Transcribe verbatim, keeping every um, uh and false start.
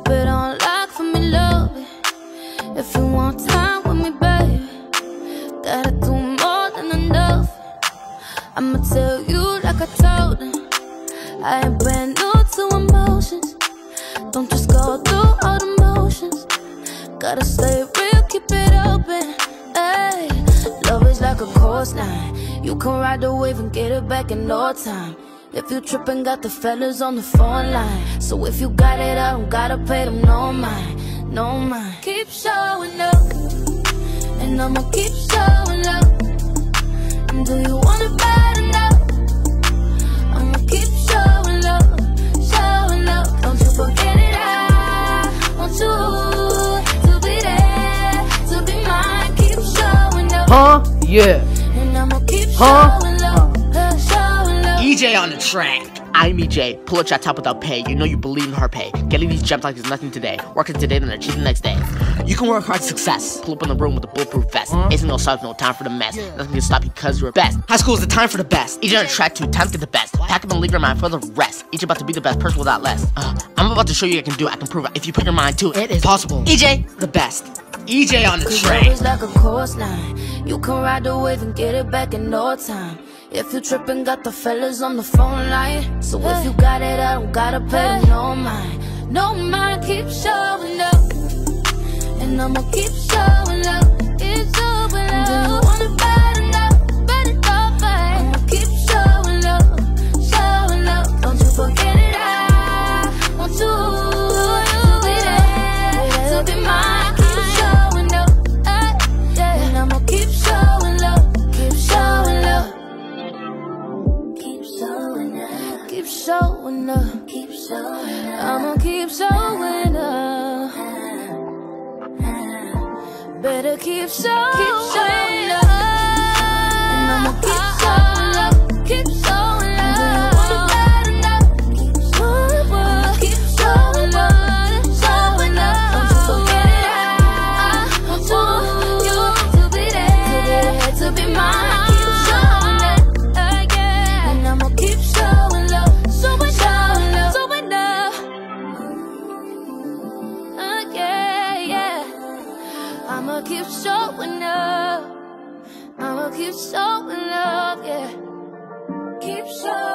it on lock for me, love it. If you want time with me, baby, gotta do more than enough. I'ma tell you like I told them, I ain't brand new to emotions. Don't just go through all the motions. Gotta stay real, keep it open. Ay, love is like a course line. You can ride the wave and get it back in no time. If you trippin', got the fellas on the phone line. So if you got it, I don't gotta pay them no mind, no mind. Keep showing up, and I'ma keep showing up. And do you want it bad enough? I'ma keep showing up, showing up. Don't you forget it, I want you to be there, to be mine. Keep showing up. Huh? Yeah. And I'ma keep Huh? showing up, uh, showing up. E J on the track. I'm E J, pull up your top without pay. You know you believe in hard pay. Getting these gems like it's nothing today. Working today, then achieve the next day. You can work hard to success. Pull up in the room with a bulletproof vest. Uh-huh. Ain't no stop, no time for the mess. Yeah. Nothing can stop you cause you're best. High school is the time for the best. E J on the track too, time to get the best. Pack up and leave your mind for the rest. E J about to be the best person without less. Uh, I'm about to show you I can do it, I can prove it. If you put your mind to it, it is possible. E J, the best. E J on the track. Love is like a course line. You can ride the wave and get it back in no time. If you trippin', got the fellas on the phone line. So if you got it, I don't gotta pay no mind, no mind. Keep showing up, and I'ma keep showing up, keep showing up. Do you want it bad enough, bad enough, babe? I'ma keep showing up, showing up. Don't you forget it, I want you to be there, to be mine. Keep showing up, ay, yeah. And I'ma keep showing up, keep showing up. Keep showing up, keep showing up. I'ma keep showing up. Better keep showing, keep showing up. And I'ma keep showing up, keep showing up. Do you want it bad enough? Keep showing up, keep showing up, showing up. Don't you forget it, I want you to be there, to be mine. Keep showing up, again. And I'ma keep showing up. I'ma keep showing up, I'ma keep showing up, yeah. Keep showing up.